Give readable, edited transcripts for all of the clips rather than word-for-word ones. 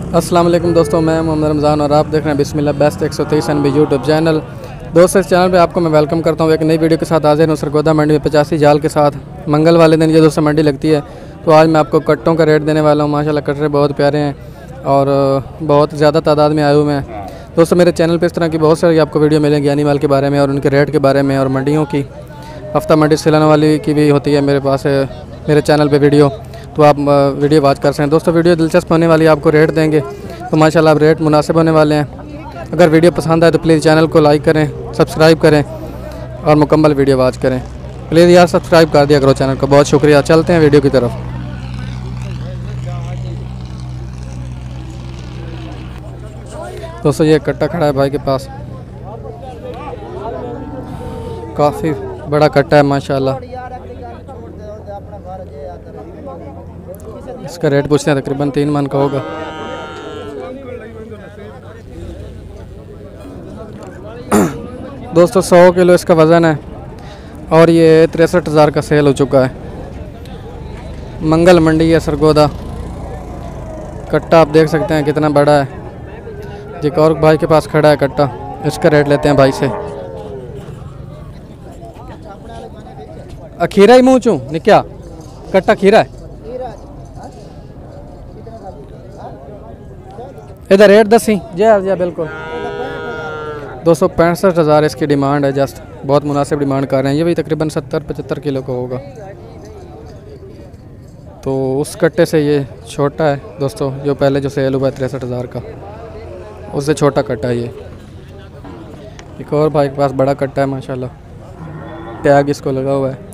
अस्सलाम वालेकुम दोस्तों, मैं मोहम्मद रमज़ान और आप देख रहे हैं Bismillah best 130 NB YouTube channel. दोस्तों, इस चैनल पे आपको मैं वेलकम करता हूँ। एक नई वीडियो के साथ हाजिर हूँ सरगोदा मंडी में 85 जाल के साथ। मंगल वाले दिन ये दोस्तों मंडी लगती है, तो आज मैं आपको कट्टों का रेट देने वाला हूँ। माशाल्लाह कट्टे बहुत प्यारे हैं और बहुत ज़्यादा तादाद में आए हुए हैं। दोस्तों, मेरे चैनल पर इस तरह की बहुत सारी आपको वीडियो मिलेंगी एनिमल के बारे में और उनके रेट के बारे में और मंडियों की। हफ्ता मंडी सिलाने वाली की भी होती है मेरे पास मेरे चैनल पे वीडियो, तो आप वीडियो वॉच कर सकते हैं। दोस्तों, वीडियो दिलचस्प होने वाली है, आपको रेट देंगे तो माशाल्लाह आप रेट मुनासिब होने वाले हैं। अगर वीडियो पसंद आए तो प्लीज़ चैनल को लाइक करें, सब्सक्राइब करें और मुकम्मल वीडियो वॉच करें। प्लीज़ यार सब्सक्राइब कर दिया करो चैनल को, बहुत शुक्रिया। चलते हैं वीडियो की तरफ। दोस्तों, ये कट्टा खड़ा है भाई के पास, काफ़ी बड़ा कट्टा है माशाल्लाह। इसका रेट पूछते हैं, तकरीबन 3 मन का होगा। दोस्तों, 100 किलो इसका वज़न है और ये 63,000 का सेल हो चुका है। मंगल मंडी है सरगोदा। कट्टा आप देख सकते हैं कितना बड़ा है। एक और भाई के पास खड़ा है कट्टा, इसका रेट लेते हैं भाई से। खीरा ही मुँह चूँ निक्या कट्टा खीरा है इधर रेट दसी जय बिल्कुल। 265,000 इसकी डिमांड है। जस्ट बहुत मुनासिब डिमांड कर रहे हैं। ये भी तकरीबन 70-75 किलो का होगा, तो उस कट्टे से ये छोटा है दोस्तों। जो पहले जो सेल हुआ है 63,000 का, उससे छोटा कट्टा है ये। एक और भाई के पास बड़ा कट्टा है माशाल्लाह, टैग इसको लगा हुआ है।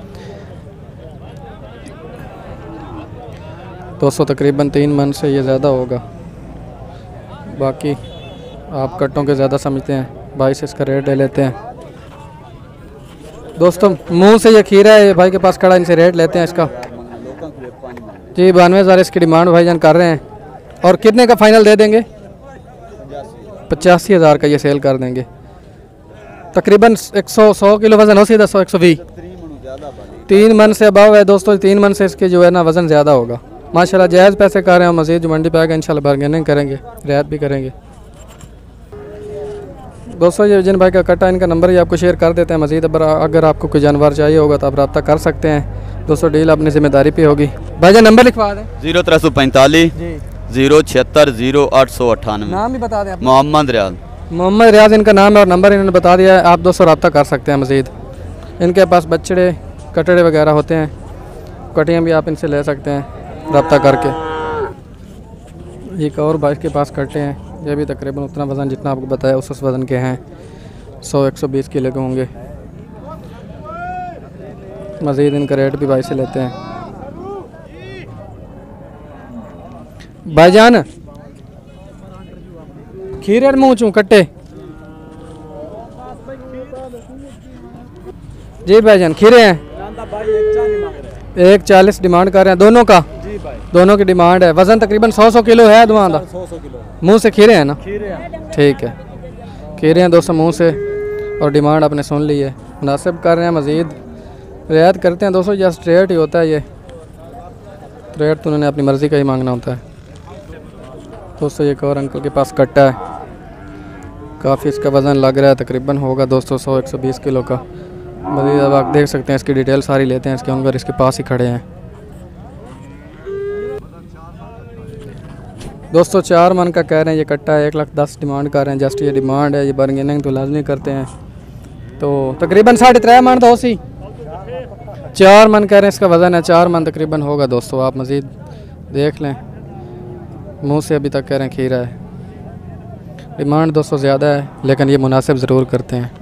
दोस्तों, तकरीबन 3 मन से ये ज़्यादा होगा। बाकी आप कट्टों के ज़्यादा समझते हैं, भाई से इसका रेट ले लेते हैं। दोस्तों, मुंह से ये खीरा है, भाई के पास खड़ा, इनसे रेट लेते हैं इसका। जी 92,000 इसकी डिमांड भाईजान कर रहे हैं। और कितने का फाइनल दे देंगे? 85,000 का ये सेल कर देंगे। तकरीबन 100 किलो वज़न हो, सीधा 120 3 मन से अबाव है दोस्तों। 3 मन से इसके जो है ना वज़न ज़्यादा होगा माशाल्लाह। जायज़ पैसे कर रहे हैं। मज़ीद जो मंडी पे आएगा इंशाल्लाह बार्गेनिंग करेंगे, रियायत भी करेंगे। दोस्तों, ये जिन भाई का कट्टा, इनका नंबर ही आपको शेयर कर देते हैं। मज़ीद अगर आपको कोई जानवर चाहिए होगा तो आप रब्ता कर सकते हैं। दोस्तों, डील अपनी जिम्मेदारी पे होगी। भाईजान नंबर लिखवा दें। 0345 076 0898। नाम भी बता दें। मोहम्मद रियाज। मोहम्मद रियाज इनका नाम है और नंबर इन्होंने बता दिया है। आप दोस्तों रब्ता कर सकते हैं। मज़ीद इनके पास बछड़े कटड़े वगैरह होते हैं, कटियाँ भी आप इनसे ले सकते हैं रब्ता करके। एक और भाई के पास कट्टे हैं, ये भी तकरीबन उतना वज़न जितना आपको बताया उस वज़न के हैं। 100-120 किलो के होंगे। मज़ीद इनका रेट भी भाई से लेते हैं। भाईजान खीरे मुँह चूँ कट्टे। जी भाईजान खीरे हैं 140 डिमांड कर रहे हैं दोनों का। जी भाई, दोनों की डिमांड है। वज़न तकरीबन 100 किलो है दुआ का। 100 किलो मुँह से खीरे हैं ना? ठीक है, खीरे हैं दोस्तों मुँह से और डिमांड आपने सुन ली है। मुनासिब कर रहे हैं, मज़ीद रियायत करते हैं दोस्तों। या स्ट्रेट ही होता है ये, रेट तो उन्होंने अपनी मर्ज़ी का ही मांगना होता है। दोस्तों, एक और अंकल के पास कट्टा है, काफ़ी इसका वज़न लग रहा है, तकरीबन होगा दोस्तों 100-120 किलो का। मज़ीद अब आप देख सकते हैं, इसकी डिटेल सारी लेते हैं। इसके अंदर इसके पास ही खड़े हैं दोस्तों। 4 मन का कह रहे हैं ये कट्टा है। 1,10,000 डिमांड कर रहे हैं। जस्ट ये डिमांड है, ये बार्गेनिंग तो लाजमी करते हैं। तो तकरीबन 3.5 मन तो सी 4 मन कह रहे हैं इसका वज़न है। 4 मन तकरीबन होगा दोस्तों। आप मज़ीद देख लें, मुँह से अभी तक कह रहे हैं खीरा है। डिमांड दोस्तों ज़्यादा है, लेकिन ये मुनासिब ज़रूर करते हैं।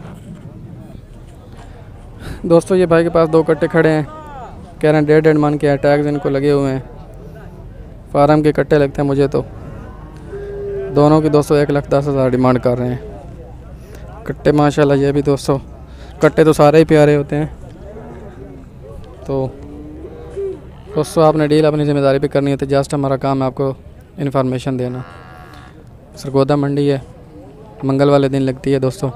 दोस्तों, ये भाई के पास 2 कट्टे खड़े हैं, कह रहे हैं 1.5 मन के टैग्स इनको लगे हुए हैं। फार्म के कट्टे लगते हैं मुझे तो। दोनों की दोस्तों 1,10,000 डिमांड कर रहे हैं। कट्टे माशाल्लाह ये भी दोस्तों, कट्टे तो सारे ही प्यारे होते हैं। तो दोस्तों, आपने डील अपनी ज़िम्मेदारी पे करनी है, तो जस्ट हमारा काम है आपको इन्फॉर्मेशन देना। सरगोदा मंडी है, मंगल वाले दिन लगती है दोस्तों।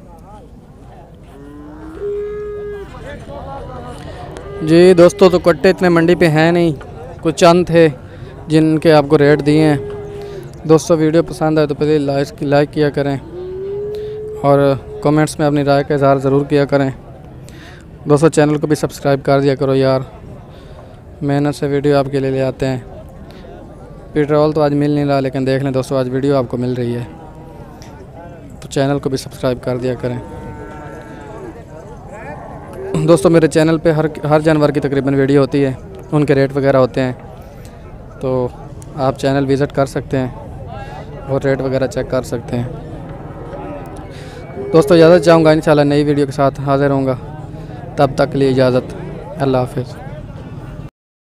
जी दोस्तों, तो कट्टे इतने मंडी पे हैं नहीं, कुछ चंद थे जिनके आपको रेट दिए हैं। दोस्तों वीडियो पसंद आए तो प्लीज़ लाइक किया करें और कमेंट्स में अपनी राय का इज़हार ज़रूर किया करें। दोस्तों चैनल को भी सब्सक्राइब कर दिया करो यार, मेहनत से वीडियो आपके लिए ले आते हैं। पेट्रोल तो आज मिल नहीं रहा, लेकिन देख लें दोस्तों आज वीडियो आपको मिल रही है, तो चैनल को भी सब्सक्राइब कर दिया करें। दोस्तों मेरे चैनल पे हर जानवर की तकरीबन वीडियो होती है, उनके रेट वगैरह होते हैं, तो आप चैनल विज़िट कर सकते हैं और रेट वगैरह चेक कर सकते हैं। दोस्तों इजाज़त चाहूँगा, इंशाल्लाह नई वीडियो के साथ हाज़िर होऊंगा। तब तक के लिए इजाज़त, अल्लाह हाफ़िज़।